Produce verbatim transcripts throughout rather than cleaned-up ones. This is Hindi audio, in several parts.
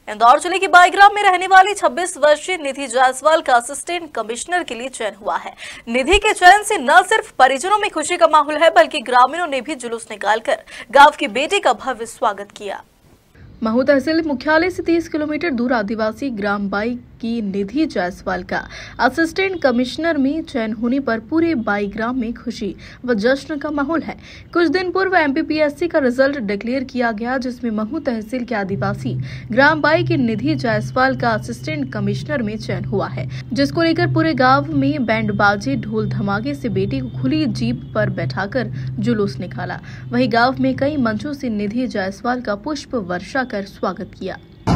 इंदौर जिले के बाईग्राम में रहने वाली छब्बीस वर्षीय निधि जायसवाल का असिस्टेंट कमिश्नर के लिए चयन हुआ है। निधि के चयन से न सिर्फ परिजनों में खुशी का माहौल है, बल्कि ग्रामीणों ने भी जुलूस निकालकर गांव की बेटी का भव्य स्वागत किया। महू तहसील मुख्यालय से तीस किलोमीटर दूर आदिवासी ग्राम बाई की निधि जायसवाल का असिस्टेंट कमिश्नर में चयन होने पर पूरे बाईग्राम में खुशी व जश्न का माहौल है। कुछ दिन पूर्व एमपीपीएससी का रिजल्ट डिक्लेयर किया गया, जिसमें महू तहसील के आदिवासी ग्राम बाई की निधि जायसवाल का असिस्टेंट कमिश्नर में चयन हुआ है, जिसको लेकर पूरे गाँव में बैंड बाजे ढोल धमाके से बेटी को खुली जीप पर बैठाकर जुलूस निकाला। वहीं गाँव में कई मंचों से निधि जायसवाल का पुष्प वर्षा कर स्वागत किया।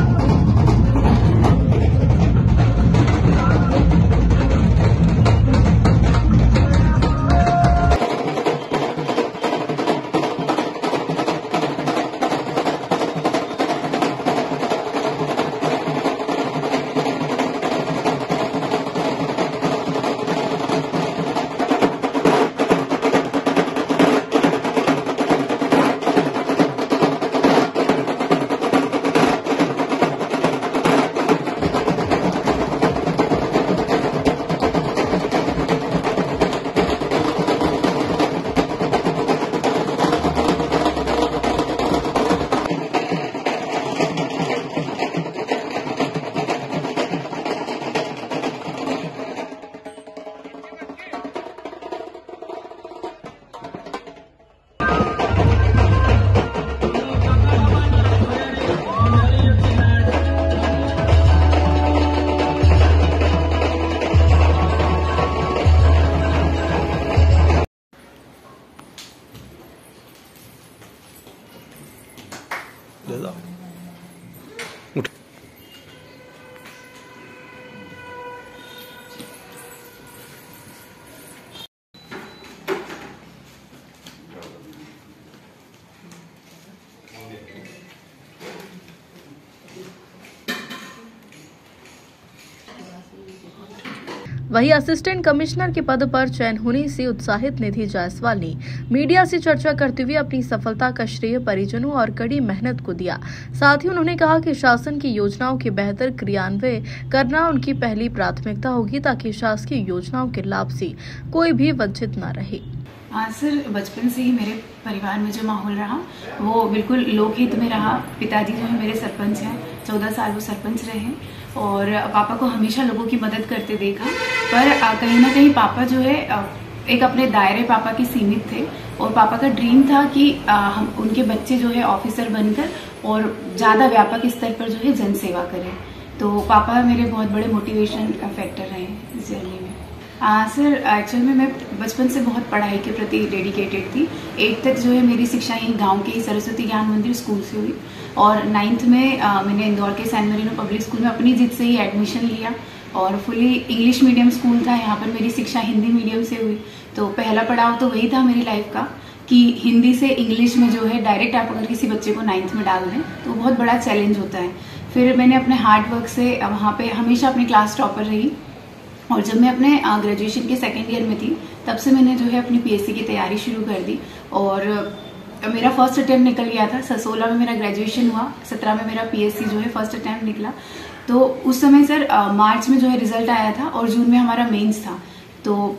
उठ। वहीं असिस्टेंट कमिश्नर के पद पर चयन होने से उत्साहित निधि जायसवाल ने मीडिया से चर्चा करते हुए अपनी सफलता का श्रेय परिजनों और कड़ी मेहनत को दिया। साथ ही उन्होंने कहा कि शासन की योजनाओं के बेहतर क्रियान्वयन करना उनकी पहली प्राथमिकता होगी, ताकि शासकीय योजनाओं के लाभ से कोई भी वंचित न रहे। हाँ सर, बचपन से ही मेरे परिवार में जो माहौल रहा वो बिल्कुल लोकहित में रहा। पिताजी जो है मेरे सरपंच हैं, चौदह साल वो सरपंच रहे और पापा को हमेशा लोगों की मदद करते देखा। पर कहीं ना कहीं पापा जो है एक अपने दायरे पापा के सीमित थे और पापा का ड्रीम था कि हम उनके बच्चे जो है ऑफिसर बनकर और ज़्यादा व्यापक स्तर पर जो है जन सेवा करें। तो पापा मेरे बहुत बड़े मोटिवेशन का फैक्टर रहे इस जर्नी में। आ, सर एक्चुअल में मैं बचपन से बहुत पढ़ाई के प्रति डेडिकेटेड थी। एट तक जो है मेरी शिक्षा यहीं गांव के ही सरस्वती ज्ञान मंदिर स्कूल से हुई और नाइन्थ में आ, मैंने इंदौर के सैन मरीनो पब्लिक स्कूल में अपनी जिद से ही एडमिशन लिया और फुली इंग्लिश मीडियम स्कूल था। यहाँ पर मेरी शिक्षा हिंदी मीडियम से हुई। तो पहला पड़ाव तो वही था मेरी लाइफ का कि हिंदी से इंग्लिश में जो है डायरेक्ट आप अगर किसी बच्चे को नाइन्थ में डाल दें तो बहुत बड़ा चैलेंज होता है। फिर मैंने अपने हार्ड वर्क से वहाँ पे हमेशा अपनी क्लास टॉपर रही और जब मैं अपने ग्रेजुएशन के सेकेंड ईयर में थी तब से मैंने जो है अपनी पीएससी की तैयारी शुरू कर दी और मेरा फर्स्ट अटेम्प्ट निकल गया था। सोलह में मेरा ग्रेजुएशन हुआ, सत्रह में मेरा पीएससी जो है फर्स्ट अटेम्प्ट निकला। तो उस समय सर मार्च में जो है रिजल्ट आया था और जून में हमारा मेंस था। तो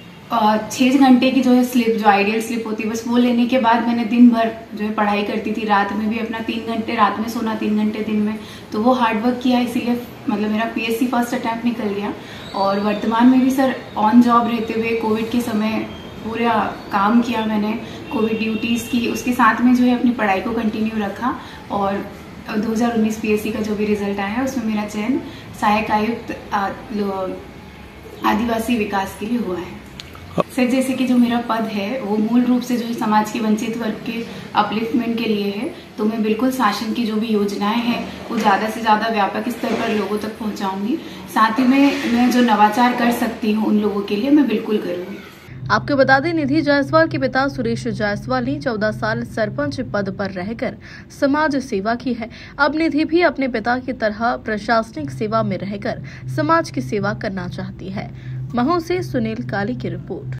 छः घंटे की जो है स्लिप, जो आइडियल स्लिप होती है, बस वो लेने के बाद मैंने दिन भर जो है पढ़ाई करती थी। रात में भी अपना तीन घंटे रात में सोना, तीन घंटे दिन में। तो वो हार्ड वर्क किया, इसीलिए मतलब मेरा पीएससी फर्स्ट अटैम्प्ट निकल गया। और वर्तमान में भी सर ऑन जॉब रहते हुए कोविड के समय पूरा काम किया मैंने, कोविड ड्यूटीज़ की, उसके साथ में जो है अपनी पढ़ाई को कंटिन्यू रखा और दो हज़ार उन्नीस पीएससी का जो भी रिजल्ट आया है उसमें मेरा चयन सहायक आयुक्त आदिवासी विकास के लिए हुआ है। सर जैसे कि जो मेरा पद है वो मूल रूप से जो है समाज के वंचित वर्ग के अपलिफ्टमेंट के लिए है। तो मैं बिल्कुल शासन की जो भी योजनाएं हैं वो ज़्यादा से ज़्यादा व्यापक स्तर पर लोगों तक पहुंचाऊंगी। साथ ही में मैं जो नवाचार कर सकती हूँ उन लोगों के लिए मैं बिल्कुल करूँगी। आपको बता दें, निधि जायसवाल के पिता सुरेश जायसवाल ने चौदह साल सरपंच पद पर रहकर समाज सेवा की है। अब निधि भी अपने पिता की तरह प्रशासनिक सेवा में रहकर समाज की सेवा करना चाहती है। महू से सुनील काली की रिपोर्ट।